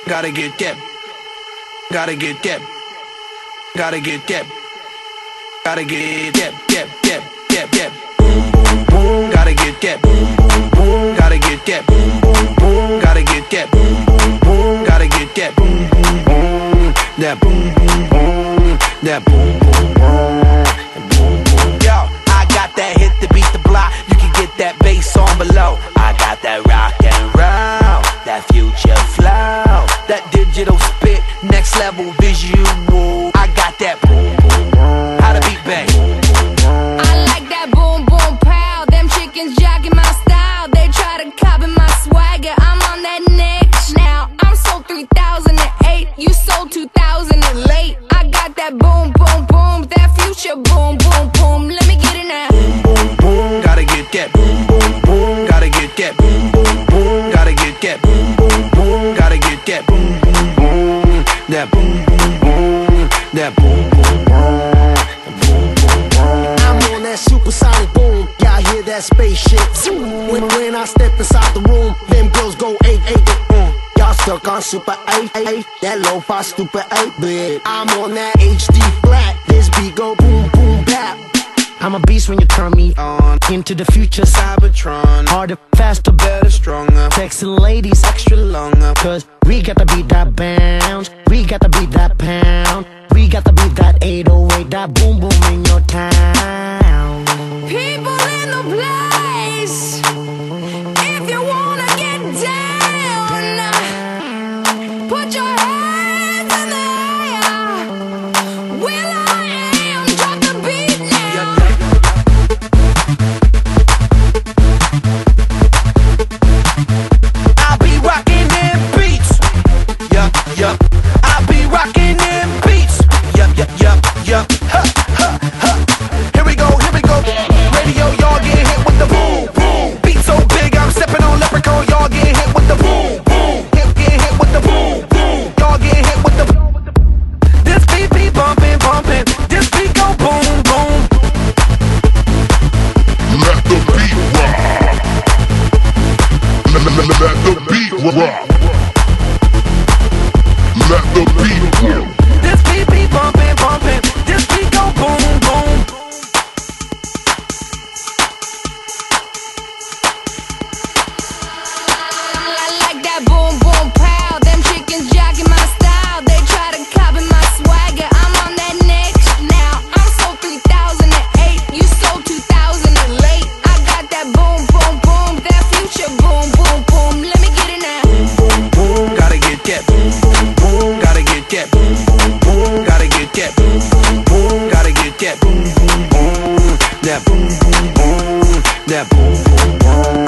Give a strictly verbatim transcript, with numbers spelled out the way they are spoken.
Gotta get that. Gotta get that. Gotta get that. Gotta get that. That. That. That. That. Boom boom boom. Gotta get that. Boom boom boom. Gotta get that. Boom boom boom. Gotta get that. Boom boom boom. Gotta get that. Boom boom boom. That boom boom boom. That boom boom boom. Yo, I got that hit to beat the block. You can get that bass on below. I got that rock and roll, that future flow, that digital spit, next level visual. I got that boom boom boom. How to beat bang. I like that boom boom pow. Them chickens jogging my style. They try to copy my swagger. I'm on that next now. I'm sold three thousand eight. You sold two thousand late. I got that boom boom boom. That future boom boom boom. Let me get it now. Boom boom boom. Gotta get that. Boom boom boom. Gotta get that. Boom boom boom. Gotta get that. Boom boom boom. Gotta get that. Boom boom boom. That boom boom boom. That boom boom boom. I'm on that supersonic boom. Y'all hear that spaceship zoom. When, when I step inside the room, them girls go eight eight. Mm. Y'all stuck on super eight eight. That lo-fi stupid eight bit. I'm on that H D flat. This beat go boom boom bap. I'm a beast when you turn me on. Into the future, Cybertron. Harder, faster, better, stronger. Sexy ladies, extra longer. Cause we got to beat that bounce. We got to beat that pound. We got to beat that eight oh eight. That boom boom in your town. People in the place. If you wanna get down, put your hands in the air. Will I am, drop the beat now. I'll be rocking them beats. Yup, yup. I'll be rocking them beats. Yup, yup, yup, yup. Ha, ha, ha. Here we go, here we go. Radio, y'all get hit with the boom, boom. Beat so big, I'm stepping on leprechaun. Y'all get hit with the boom, boom. Hit, get hit with the boom, boom. Y'all get hit with the. This beat be bumping, bumping. This beat go boom, boom. Let the beat rock. Let, let, let, let the beat rock. Let the beat rock. This beat be bumping, bumping. This beat go boom, boom. I like that boom boom pow. Them chickens jogging my style. They try to copy my swagger. I'm on that next now. I'm sold three thousand eight. You sold two thousand late. I got that boom boom boom. That future boom boom boom. Let me get it now. Boom boom boom. Gotta get that. Boom boom boom. Gotta get that. Boom boom boom. Gotta get that. Boom boom boom. Gotta get that. Boom boom boom. That boom boom boom. That boom boom boom.